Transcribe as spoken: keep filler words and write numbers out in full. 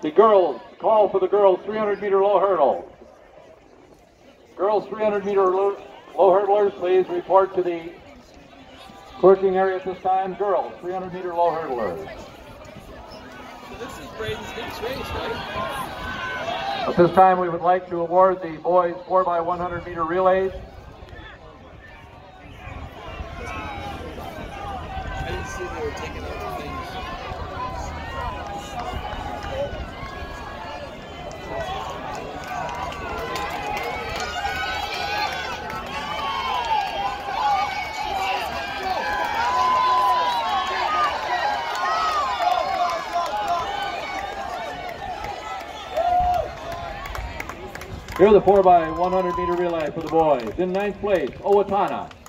The girls, call for the girls three hundred meter low hurdle. Girls three hundred meter low, low hurdlers, please report to the working area at this time. Girls three hundred meter low hurdlers. So this is Braden's next race, right? At this time we would like to award the boys four by one hundred meter relays. I didn't see they were taking out the things. Here are the four by one hundred meter relay for the boys. In ninth place, Owatonna.